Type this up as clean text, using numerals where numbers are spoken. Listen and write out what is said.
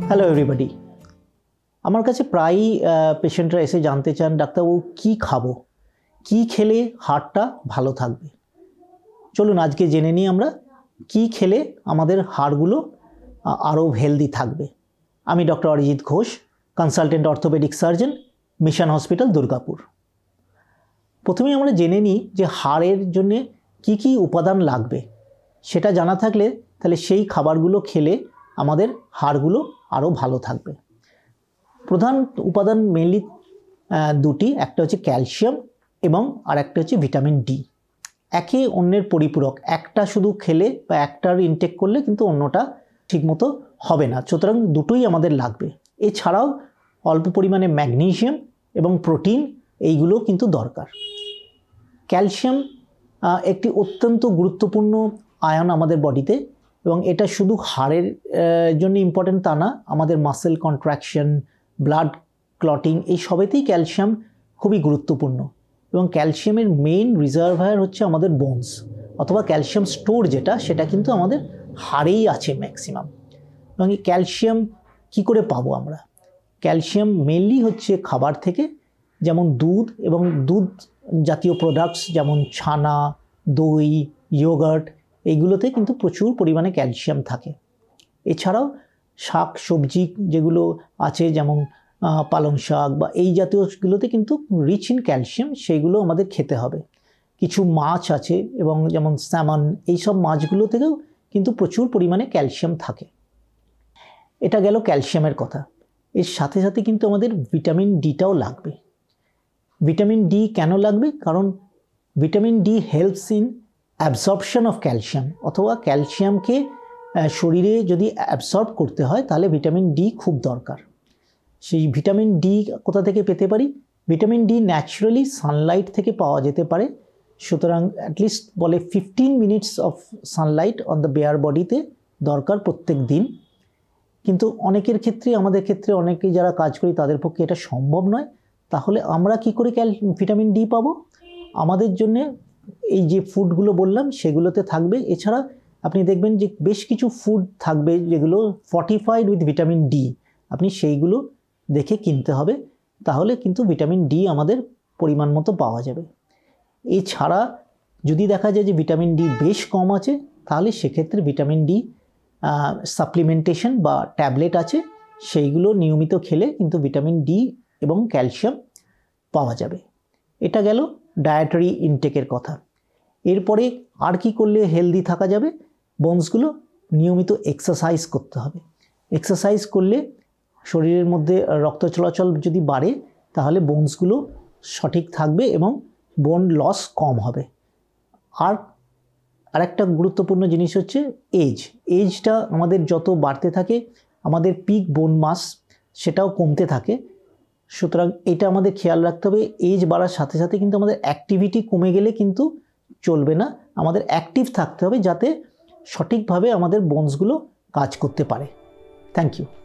Hello everybody, আমার কাছে প্রায়ই পেশেন্টরা এসে জানতে চান ডাক্তারবাবু কী খাবো, কী খেলে হাড়টা ভালো থাকবে। চলুন আজকে জেনে নিই আমরা কী খেলে আমাদের হাড়গুলো আরও হেলদি থাকবে। আমি doctor Arijit Ghosh, consultant orthopaedic surgeon, Mission Hospital, Durgapur. প্রথমেই আমরা জেনে নিই যে হাড়ের জন্যে কী কী উপাদান লাগবে। সেটা জানা থাকলে তাহলে সেই খাবারগুলো খেলে আমাদের হাড়গুলো আরও ভালো থাকবে। প্রধান উপাদান মেনলি দুটি, একটা হচ্ছে ক্যালসিয়াম এবং আর একটা হচ্ছে ভিটামিন ডি। একে অন্যের পরিপূরক, একটা শুধু খেলে বা একটার ইনটেক করলে কিন্তু অন্যটা ঠিকমতো হবে না, সুতরাং দুটোই আমাদের লাগবে। এছাড়াও অল্প পরিমাণে ম্যাগনেসিয়াম এবং প্রোটিন এইগুলো কিন্তু দরকার। ক্যালসিয়াম একটি অত্যন্ত গুরুত্বপূর্ণ আয়ন আমাদের বডিতে, এবং এটা শুধু হাড়ের জন্য ইম্পর্টেন্ট তা না, আমাদের মাসেল কন্ট্রাকশন, ব্লাড ক্লটিং এই সবেতেই ক্যালসিয়াম খুবই গুরুত্বপূর্ণ। এবং ক্যালসিয়ামের মেইন রিজার্ভায়ার হচ্ছে আমাদের বোনস, অথবা ক্যালসিয়াম স্টোর যেটা, সেটা কিন্তু আমাদের হাড়েই আছে ম্যাক্সিমাম। এবং এই ক্যালসিয়াম কী করে পাবো আমরা? ক্যালসিয়াম মেনলি হচ্ছে খাবার থেকে, যেমন দুধ এবং দুধ জাতীয় প্রোডাক্টস যেমন ছানা, দই, ইয়োগার্ট, এইগুলোতে কিন্তু প্রচুর পরিমাণে ক্যালসিয়াম থাকে। এছাড়াও শাক সবজি যেগুলো আছে, যেমন পালং শাক বা এই জাতীয়গুলোতে কিন্তু রিচ ইন ক্যালসিয়াম, সেইগুলো আমাদের খেতে হবে। কিছু মাছ আছে এবং যেমন স্যামন, এইসব মাছগুলো থেকেও কিন্তু প্রচুর পরিমাণে ক্যালসিয়াম থাকে। এটা গেল ক্যালসিয়ামের কথা। এর সাথে সাথে কিন্তু আমাদের ভিটামিন ডিটাও লাগবে। ভিটামিন ডি কেন লাগবে? কারণ vitamin D helps in absorption of calcium, অথবা ক্যালসিয়ামকে শরীরে যদি অ্যাবসর্ব করতে হয় তাহলে ভিটামিন ডি খুব দরকার। সেই ভিটামিন ডি কোথা থেকে পেতে পারি? ভিটামিন ডি ন্যাচারালি সানলাইট থেকে পাওয়া যেতে পারে। সুতরাং অ্যাটলিস্ট বলে 15 minutes of sunlight on the bare বডিতে দরকার প্রত্যেক দিন। কিন্তু অনেকের ক্ষেত্রে, আমাদের ক্ষেত্রে অনেকেই যারা কাজ করি তাদের পক্ষে এটা সম্ভব নয়। তাহলে আমরা কি করে ভিটামিন ডি পাবো? আমাদের জন্যে এই যে ফুডগুলো বললাম সেগুলোতে থাকবে। এছাড়া আপনি দেখবেন যে বেশ কিছু ফুড থাকবে যেগুলো ফর্টিফাইড উইথ ভিটামিন ডি, আপনি সেইগুলো দেখে কিনতে হবে, তাহলে কিন্তু ভিটামিন ডি আমাদের পরিমাণ মতো পাওয়া যাবে। এছাড়া যদি দেখা যায় যে ভিটামিন ডি বেশ কম আছে, তাহলে সেক্ষেত্রে ভিটামিন ডি সাপ্লিমেন্টেশন বা ট্যাবলেট আছে, সেইগুলো নিয়মিত খেলে কিন্তু ভিটামিন ডি এবং ক্যালসিয়াম পাওয়া যাবে। এটা গেল ডায়েটারি ইনটেকের কথা। এরপরে আর কি করলে হেলদি থাকা যাবে? বোনসগুলো নিয়মিত এক্সারসাইজ করতে হবে। এক্সারসাইজ করলে শরীরের মধ্যে রক্ত চলাচল যদি বাড়ে তাহলে বোনসগুলো সঠিক থাকবে এবং বোন লস কম হবে। আর একটা গুরুত্বপূর্ণ জিনিস হচ্ছে এজটা আমাদের যত বাড়তে থাকে আমাদের পিক বোন মাস সেটাও কমতে থাকে। সুতরাং এটা আমাদের খেয়াল রাখতে হবে। এজ বাড়ার সাথে সাথে কিন্তু আমাদের অ্যাক্টিভিটি কমে গেলে কিন্তু চলবে না, আমাদের অ্যাক্টিভ থাকতে হবে যাতে সঠিকভাবে আমাদের বোনসগুলো কাজ করতে পারে। Thank you.